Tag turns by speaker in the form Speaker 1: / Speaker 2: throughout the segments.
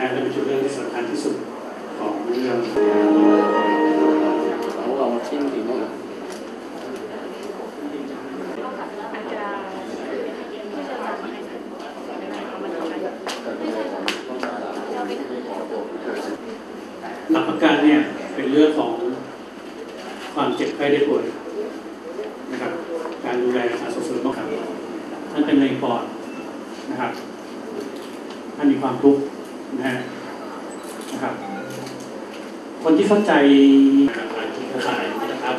Speaker 1: และเป็นจุดเริ่มที่สำคัญที่สุดของเรื่อง
Speaker 2: เรามาชิมดีมั้ง
Speaker 1: หลักประกันเนี่ยเป็นเรื่องของความเจ็บไข้ได้ป่วยนะครับการดูแลการส่งเสริมครับท่านเป็นมะเร็งปอดนะครับท่านมีความทุกข์นะครับคนที่เข้าใจการที่เข้าใจนะครับ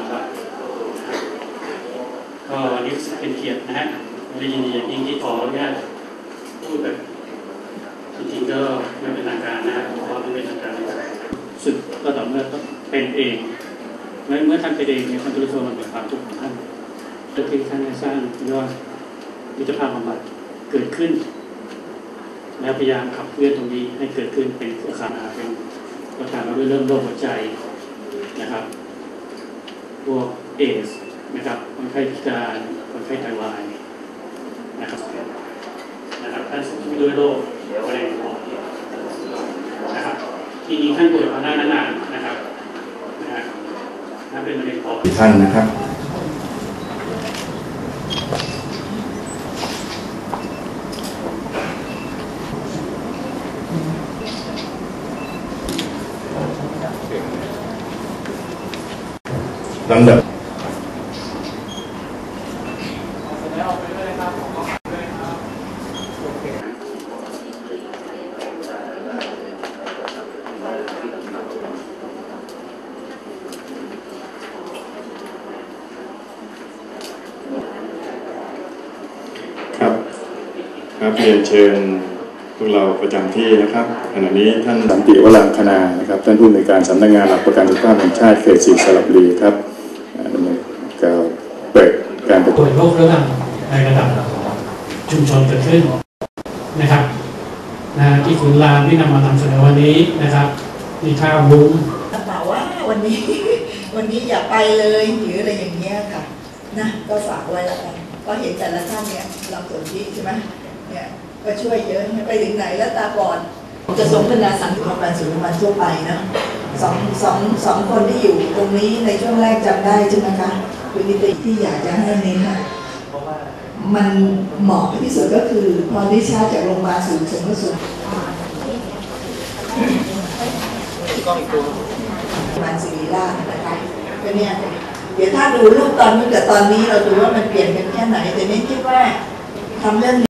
Speaker 1: ก็วันนี้เป็นเกียรตินะฮะได้ยินดีอย่างยิ่งที่ขออนุญาตพูดแบบจริงๆก็ไม่เป็นทางการนะเพราะว่าไม่เป็นทางการสึกก็ต่อเมื่อเป็นเองเมื่อท่านเป็นเองเนี่ยท่านจะรู้สึกว่ามันเป็นความทุกข์ของท่านโดยที่ท่านได้สร้างยอดมิตรภาพบำบัดเกิดขึ้นแล้วพยายามขับเคลื่อนตรงนี้ให้เกิดขึ้นเป็นอาคารเป็นประการมาด้วยเรื่องโรคหัวใจนะครับพวกเอสนะครับคนไข้พิการคนไข้ไตวายนะครับท่านเสียชีวิตด้วยโรคมะเร็งปอดนะครับทีนี้ท่านป่วยมาได้นานๆนะครับท่านเป็นมะเร็งปอด
Speaker 3: ท่านนะครับลำดับครับเรียนเชิญพวกเราประจำที่นะครับขณะนี้ท่านสันติวรางคณานะครับท่านผู้อำนวยการสำนักงานหลักประกันสุขภาพแห่งชาติเขต 4 สระบุรีครับดำเนินการเปิดการประชุม
Speaker 1: โรคเรื้อรังในระดับชุมชนเกิดขึ้นนะครับที่คุณรามที่นำมานำเสนอวันนี้นะครับมีข้าวบุ้ง
Speaker 4: แต่ว่าวันนี้อย่าไปเลยหรืออะไรอย่างเงี้ยค่ะนะก็ฝากไว้แล้วกันก็เห็นแต่ละท่านเนี่ยเราสนที่ใช่ไหมเนี่ยก็ช่วยเยอะไปถึงไหนแล้วตาบอดจะส่งพัฒนาสังคมการสูงวัยทั่วไปนะสองคนที่อยู่ตรงนี้ในช่วงแรกจำได้ใช่ไหมคะคือที่อยากจะให้เน้นมันเหมาะที่สุดก็คือพอดิชาร์จจากโรงพยาบาลสูงก็สูงมันศิริราชนะคะก็เนี่ยเดี๋ยวถ้าดูรูปตอนนี้กับตอนนี้เราดูว่ามันเปลี่ยนกันแค่ไหนแต่นี่คิดว่าทำเรื่อง